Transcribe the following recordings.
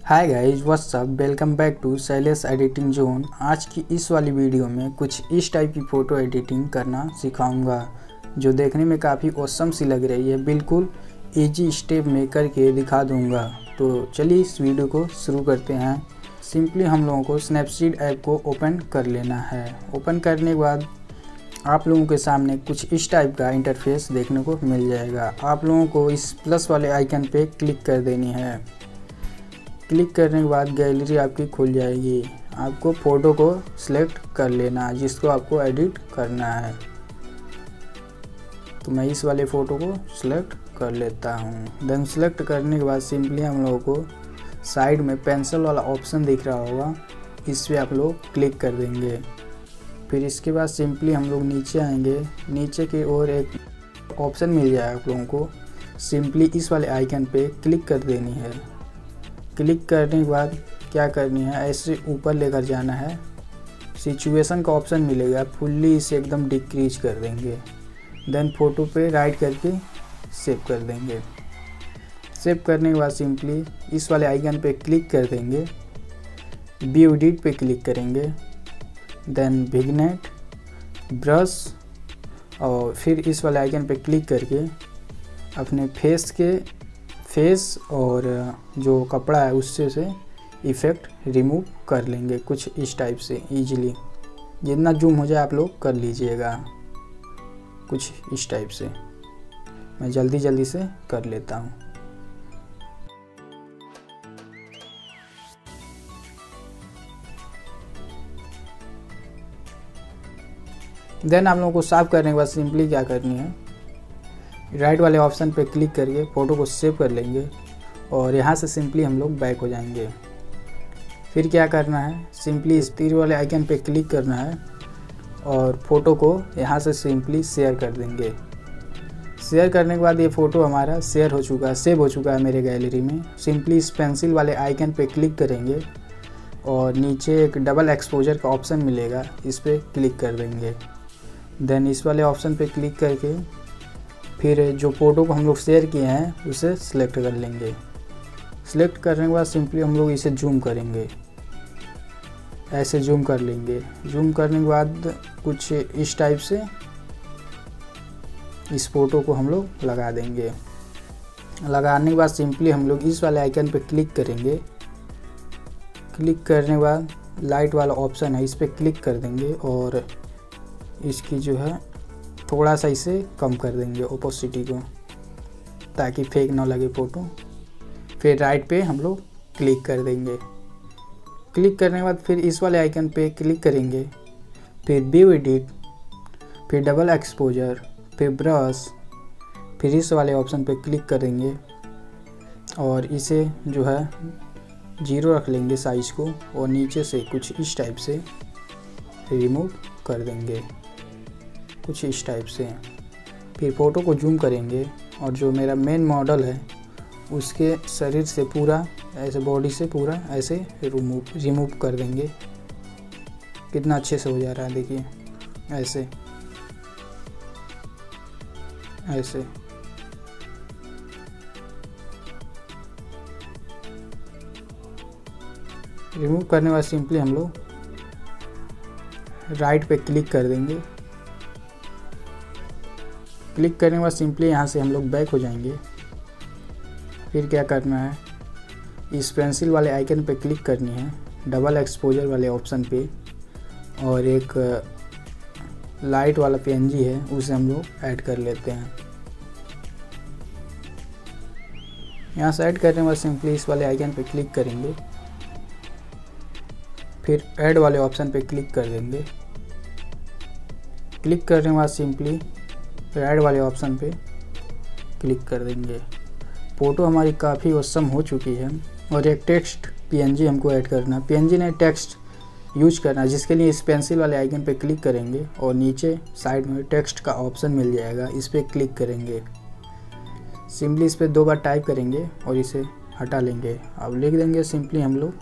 Hi guys, what's up, welcome back to Shailesh editing zone. आज की इस वाली वीडियो में कुछ इस टाइप की फ़ोटो एडिटिंग करना सिखाऊंगा जो देखने में काफ़ी ऑसम सी लग रही है। बिल्कुल इजी स्टेप में करके दिखा दूंगा। तो चलिए इस वीडियो को शुरू करते हैं। सिंपली हम लोगों को स्नैपसीड ऐप को ओपन कर लेना है। ओपन करने के बाद आप लोगों के सामने कुछ इस टाइप का इंटरफेस देखने को मिल जाएगा। आप लोगों को इस प्लस वाले आइकन पे क्लिक कर देनी है। क्लिक करने के बाद गैलरी आपकी खुल जाएगी। आपको फ़ोटो को सिलेक्ट कर लेना जिसको आपको एडिट करना है। तो मैं इस वाले फ़ोटो को सिलेक्ट कर लेता हूँ। देन सिलेक्ट करने के बाद सिंपली हम लोगों को साइड में पेंसिल वाला ऑप्शन दिख रहा होगा, इस पर आप लोग क्लिक कर देंगे। फिर इसके बाद सिंपली हम लोग नीचे आएंगे। नीचे की ओर एक ऑप्शन मिल जाएगा आप लोगों को। सिंपली इस वाले आइकन पे क्लिक कर देनी है। क्लिक करने के बाद क्या करनी है, ऐसे ऊपर लेकर जाना है। सिचुएशन का ऑप्शन मिलेगा, फुल्ली इसे एकदम डिक्रीज कर देंगे। देन फ़ोटो पे राइट करके सेव कर देंगे। सेव करने के बाद सिंपली इस वाले आइकन पे क्लिक कर देंगे। व्यू एडिट पे क्लिक करेंगे। देन विग्नेट, ब्रश और फिर इस वाले आइकन पे क्लिक करके अपने फेस और जो कपड़ा है उससे से इफ़ेक्ट रिमूव कर लेंगे कुछ इस टाइप से इजीली। जितना जूम हो जाए आप लोग कर लीजिएगा कुछ इस टाइप से। मैं जल्दी से कर लेता हूँ। देन आप लोगों को साफ करने के बाद सिंपली क्या करनी है, राइट वाले ऑप्शन पे क्लिक करके फ़ोटो को सेव कर लेंगे और यहाँ से सिंपली हम लोग बैक हो जाएंगे। फिर क्या करना है, सिंपली इस तीर वाले आइकन पे क्लिक करना है और फ़ोटो को यहाँ से सिंपली शेयर कर देंगे। शेयर करने के बाद ये फ़ोटो हमारा शेयर हो चुका है, सेव हो चुका है मेरे गैलरी में। सिंपली इस पेंसिल वाले आइकन पे क्लिक करेंगे और नीचे एक डबल एक्सपोजर का ऑप्शन मिलेगा, इस पर क्लिक कर देंगे। देन इस वाले ऑप्शन पे क्लिक करके फिर जो फ़ोटो को हम लोग शेयर किए हैं उसे सिलेक्ट कर लेंगे। सिलेक्ट करने के बाद सिंपली हम लोग इसे जूम करेंगे, ऐसे जूम कर लेंगे। जूम करने के बाद कुछ इस टाइप से इस फ़ोटो को हम लोग लगा देंगे। लगाने के बाद सिंपली हम लोग इस वाले आइकन पे क्लिक करेंगे। क्लिक करने के बाद लाइट वाला ऑप्शन है, इस पर क्लिक कर देंगे और इसकी जो है थोड़ा सा इसे कम कर देंगे ओपोसिटी को, ताकि फेक ना लगे फ़ोटो। फिर राइट पे हम लोग क्लिक कर देंगे। क्लिक करने के बाद फिर इस वाले आइकन पे क्लिक करेंगे। फिर व्यू एडिट, फिर डबल एक्सपोजर, फिर ब्रश, फिर इस वाले ऑप्शन पे क्लिक करेंगे और इसे जो है 0 रख लेंगे साइज़ को और नीचे से कुछ इस टाइप से रिमूव कर देंगे कुछ इस टाइप से। फिर फ़ोटो को जूम करेंगे और जो मेरा मेन मॉडल है उसके शरीर से पूरा ऐसे, बॉडी से पूरा ऐसे रिमूव कर देंगे। कितना अच्छे से हो जा रहा है, देखिए ऐसे ऐसे। रिमूव करने के बाद सिंपली हम लोग राइट पे क्लिक कर देंगे। क्लिक करने के बाद सिंपली यहाँ से हम लोग बैक हो जाएंगे। फिर क्या करना है, इस पेंसिल वाले आइकन पे क्लिक करनी है, डबल एक्सपोजर वाले ऑप्शन पे, और एक लाइट वाला PNG है उसे हम लोग ऐड कर लेते हैं। यहाँ से ऐड करने के बाद सिंपली इस वाले आइकन पे क्लिक करेंगे। फिर ऐड वाले ऑप्शन पे क्लिक कर देंगे। क्लिक करने के बाद सिंपली ऐड वाले ऑप्शन पे क्लिक कर देंगे। फ़ोटो हमारी काफ़ी ऑसम हो चुकी है और एक टेक्स्ट PNG हमको ऐड करना है। PNG ने टेक्स्ट यूज करना है, जिसके लिए इस पेंसिल वाले आइकन पे क्लिक करेंगे और नीचे साइड में टेक्स्ट का ऑप्शन मिल जाएगा, इस पर क्लिक करेंगे। सिंपली इस पर 2 बार टाइप करेंगे और इसे हटा लेंगे। अब लिख देंगे सिंपली हम लोग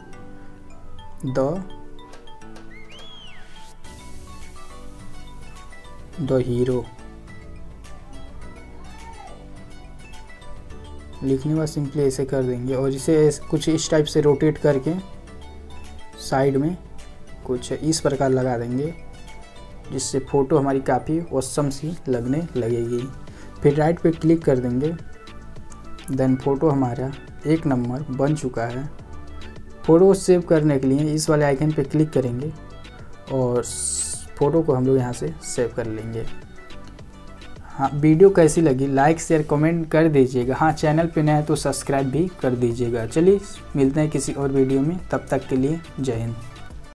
द हीरो। लिखने के बाद सिंपली ऐसे कर देंगे और इसे कुछ इस टाइप से रोटेट करके साइड में कुछ इस प्रकार लगा देंगे, जिससे फ़ोटो हमारी काफ़ी ऑसम सी लगने लगेगी। फिर राइट पे क्लिक कर देंगे। देन फ़ोटो हमारा 1 नंबर बन चुका है। फ़ोटो को सेव करने के लिए इस वाले आइकन पे क्लिक करेंगे और फ़ोटो को हम लोग यहाँ से सेव कर लेंगे। हाँ, वीडियो कैसी लगी लाइक शेयर कमेंट कर दीजिएगा। हाँ, चैनल पे नया है तो सब्सक्राइब भी कर दीजिएगा। चलिए मिलते हैं किसी और वीडियो में, तब तक के लिए जय हिंद।